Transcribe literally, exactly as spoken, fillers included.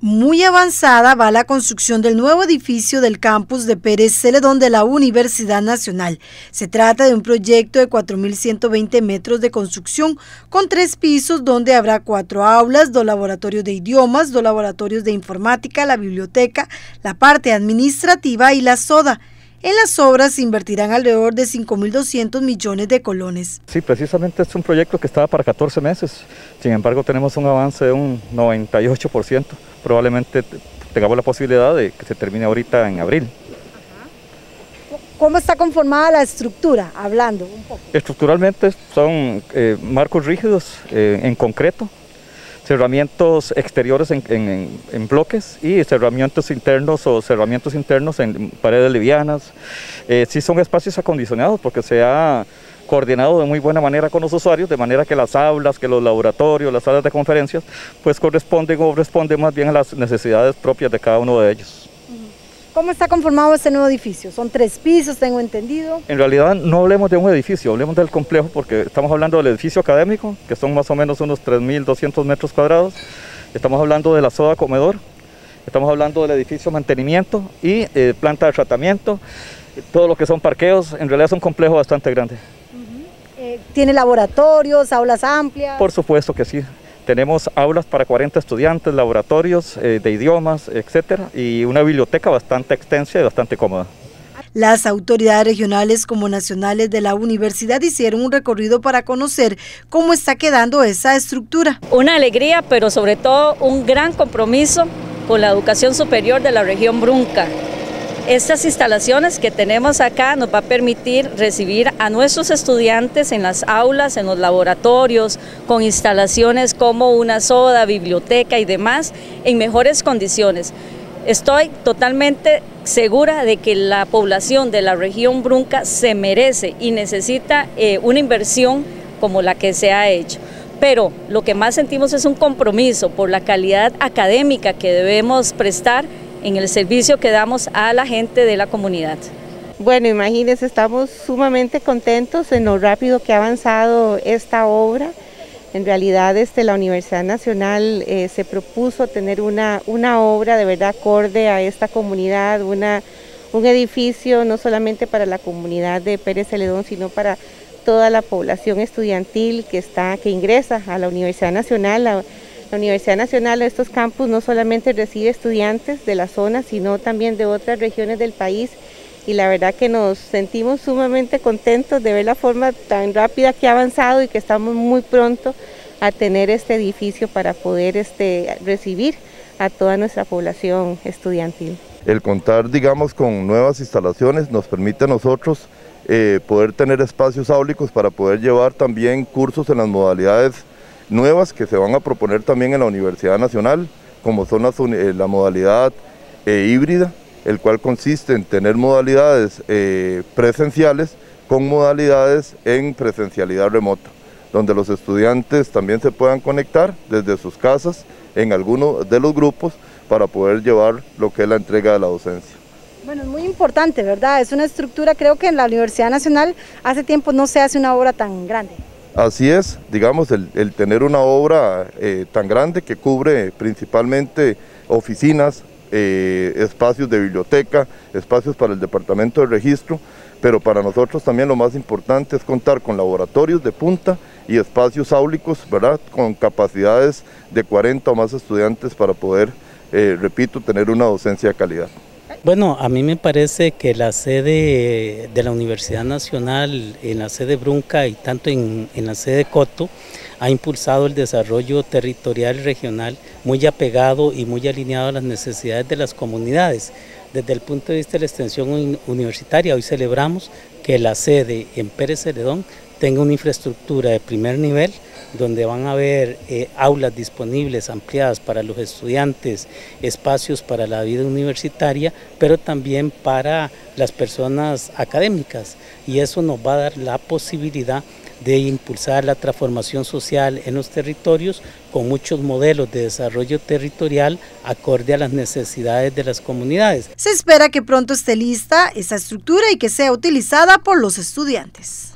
Muy avanzada va la construcción del nuevo edificio del campus de Pérez Celedón de la Universidad Nacional. Se trata de un proyecto de cuatro mil ciento veinte metros de construcción con tres pisos donde habrá cuatro aulas, dos laboratorios de idiomas, dos laboratorios de informática, la biblioteca, la parte administrativa y la soda. En las obras se invertirán alrededor de cinco mil doscientos millones de colones. Sí, precisamente es un proyecto que estaba para catorce meses, sin embargo tenemos un avance de un noventa y ocho por ciento, probablemente tengamos la posibilidad de que se termine ahorita en abril. ¿Cómo está conformada la estructura? Hablando un poco. Estructuralmente son eh, marcos rígidos eh, en concreto, cerramientos exteriores en, en, en bloques y cerramientos internos o cerramientos internos en paredes livianas. Eh, sí son espacios acondicionados porque se ha coordinado de muy buena manera con los usuarios, de manera que las aulas, que los laboratorios, las salas de conferencias, pues corresponden o responden más bien a las necesidades propias de cada uno de ellos. ¿Cómo está conformado este nuevo edificio? Son tres pisos, tengo entendido. En realidad no hablemos de un edificio, hablemos del complejo porque estamos hablando del edificio académico, que son más o menos unos tres mil doscientos metros cuadrados. Estamos hablando de la soda comedor, estamos hablando del edificio mantenimiento y eh, planta de tratamiento, todo lo que son parqueos. En realidad es un complejo bastante grande. Uh-huh. eh, ¿Tiene laboratorios, aulas amplias? Por supuesto que sí. Tenemos aulas para cuarenta estudiantes, laboratorios eh, de idiomas, etcétera, y una biblioteca bastante extensa y bastante cómoda. Las autoridades regionales como nacionales de la universidad hicieron un recorrido para conocer cómo está quedando esa estructura. Una alegría, pero sobre todo un gran compromiso con la educación superior de la región Brunca. Estas instalaciones que tenemos acá nos va a permitir recibir a nuestros estudiantes en las aulas, en los laboratorios, con instalaciones como una soda, biblioteca y demás, en mejores condiciones. Estoy totalmente segura de que la población de la región Brunca se merece y necesita eh, una inversión como la que se ha hecho. Pero lo que más sentimos es un compromiso por la calidad académica que debemos prestar en el servicio que damos a la gente de la comunidad. Bueno, imagínense, estamos sumamente contentos en lo rápido que ha avanzado esta obra. En realidad este, la Universidad Nacional eh, se propuso tener una, una obra de verdad acorde a esta comunidad, una, un edificio no solamente para la comunidad de Pérez Celedón, sino para toda la población estudiantil que, está, que ingresa a la Universidad Nacional. La, La Universidad Nacional, estos campus no solamente recibe estudiantes de la zona, sino también de otras regiones del país, y la verdad que nos sentimos sumamente contentos de ver la forma tan rápida que ha avanzado y que estamos muy pronto a tener este edificio para poder este, recibir a toda nuestra población estudiantil. El contar, digamos, con nuevas instalaciones nos permite a nosotros eh, poder tener espacios áulicos para poder llevar también cursos en las modalidades nuevas que se van a proponer también en la Universidad Nacional, como son las, eh, la modalidad eh, híbrida, el cual consiste en tener modalidades eh, presenciales con modalidades en presencialidad remota, donde los estudiantes también se puedan conectar desde sus casas en alguno de los grupos para poder llevar lo que es la entrega de la docencia. Bueno, es muy importante, ¿verdad? Es una estructura, creo que en la Universidad Nacional hace tiempo no se hace una obra tan grande. Así es, digamos, el, el tener una obra eh, tan grande que cubre principalmente oficinas, eh, espacios de biblioteca, espacios para el departamento de registro, pero para nosotros también lo más importante es contar con laboratorios de punta y espacios áulicos, ¿verdad?, con capacidades de cuarenta o más estudiantes para poder, eh, repito, tener una docencia de calidad. Bueno, a mí me parece que la sede de la Universidad Nacional, en la sede Brunca y tanto en, en la sede Coto, ha impulsado el desarrollo territorial y regional muy apegado y muy alineado a las necesidades de las comunidades. Desde el punto de vista de la extensión universitaria, hoy celebramos que la sede en Pérez Celedón tenga una infraestructura de primer nivel, donde van a haber eh, aulas disponibles, ampliadas para los estudiantes, espacios para la vida universitaria, pero también para las personas académicas, y eso nos va a dar la posibilidad de impulsar la transformación social en los territorios con muchos modelos de desarrollo territorial acorde a las necesidades de las comunidades. Se espera que pronto esté lista esta estructura y que sea utilizada por los estudiantes.